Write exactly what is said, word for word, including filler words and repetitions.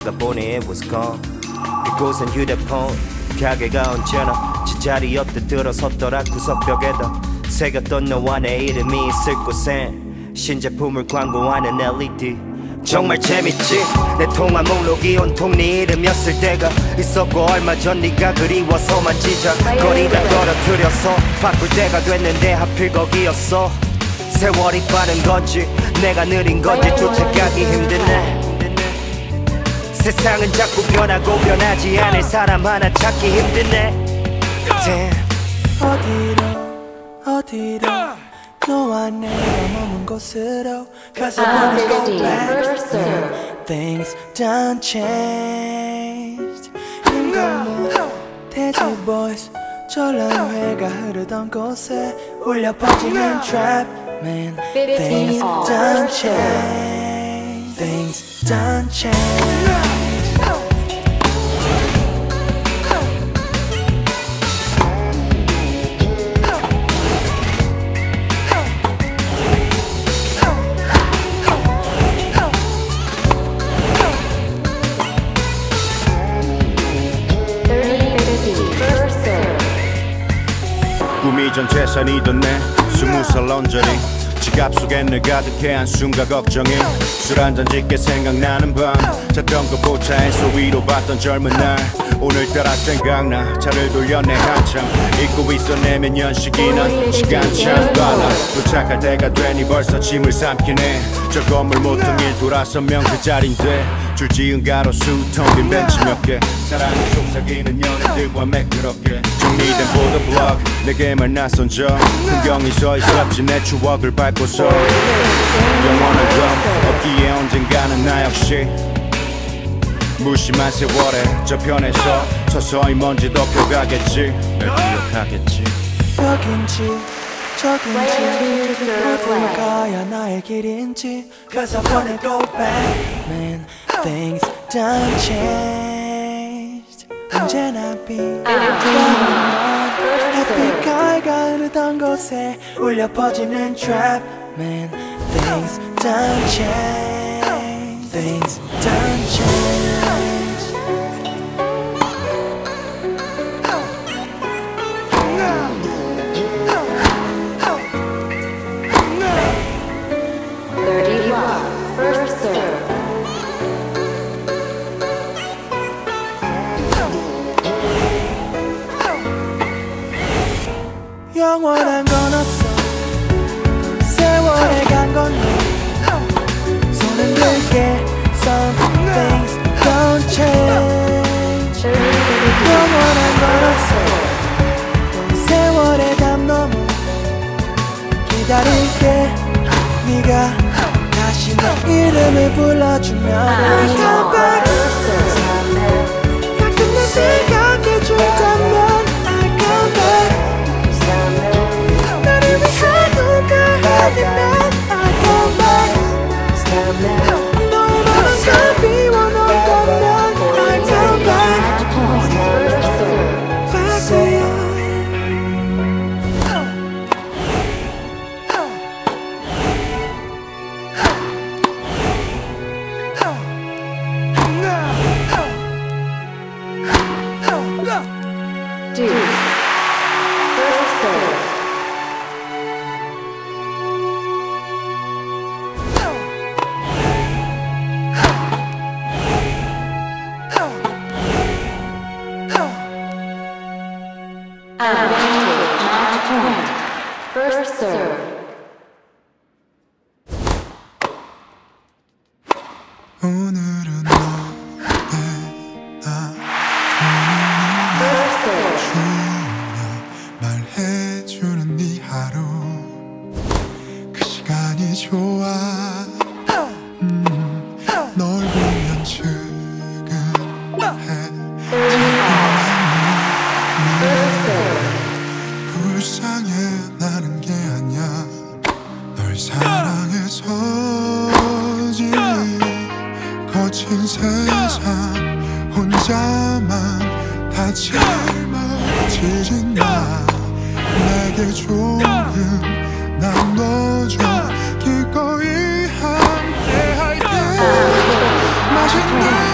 알아보니까 보니 it was gone. 그곳엔 휴대폰 가게가 언제나 제자리였대 들어섰더라 구석벽에다 새겼던 너와 내 이름이 있을 곳엔 신제품을 광고하는 엘이디. 정말 재밌지 내 통화 목록이 온통 네 이름이었을 때가 있었고 얼마 전 네가 그리워서만 지적거리다 떨어뜨려서 바꿀 때가 됐는데 하필 거기였어. 세월이 빠른 건지 내가 느린 건지 쫓아가기 힘드네. 세상은 자꾸 변하고 변하지 않을 사람 하나 찾기 힘드네. Damn. 어디로 어디로 너와 내가 머문 곳으로 가서 wanna go back. Things done changed. 인간무 돼지 boys 전람회가 흐르던 곳에 울려 퍼지는 trap. Man, things done change. Things done change. 꿈이 전 재산이던 내 스무 살 런저리 지갑 속에 늘 가득해 한순간 걱정이 술 한잔 짓게 생각나는 밤 잤던 거 보차해서 위로받던 젊은 날 오늘따라 생각나 차를 돌려내 한참 잊고 있어 내면 연식이는 시간 참 빨라 도착할 때가 되니 벌써 짐을 삼키네 저 건물 모퉁이를 돌아서면 그 자리인데 줄 지은 가로수 텅 빈 벤치 몇 개 사랑이 속삭이는 연인들과 매끄럽게 정리된 보도블록 내게만 낯선 저 풍경이 서 있었지 내 추억을 밟고서 영원한 건 없기에 언젠가는 나 역시 무심한 세월에 저편에서 서서히 먼지 덮여가겠지 날 기억하겠지 여긴지 저긴지 어딜 가야 나의 길인지 Cause I wanna go back. Man, things done changed. 언제나 비가오는 햇빛가가 흐르던 곳에 울려 퍼지는 trap. Man, things done changed. Things done changed. 영원한 건 없어 세월에 간 건너 손은 들게 Some things don't change. 영원한 건 없어 세월의 담 넘어 기다릴게 네가 다시 내 이름을 불러주면 I come back. 가끔 내 생각해준다면 I come back. 나를 위해 누가 아니면 I come back. 너의 맘은 다 비워놓다면 I come back. Back to you. First serve. 오늘은 너의 나 주며 말해주는 네 하루 그 시간이 좋아. 음, 널 보면 측은해 불쌍해 나는 게 아니야 널 사랑해서지. 거친 세상 혼자만 다 짊어지진 마. 내게 조금 나눠줘 기꺼이 함께 할게. 맛있는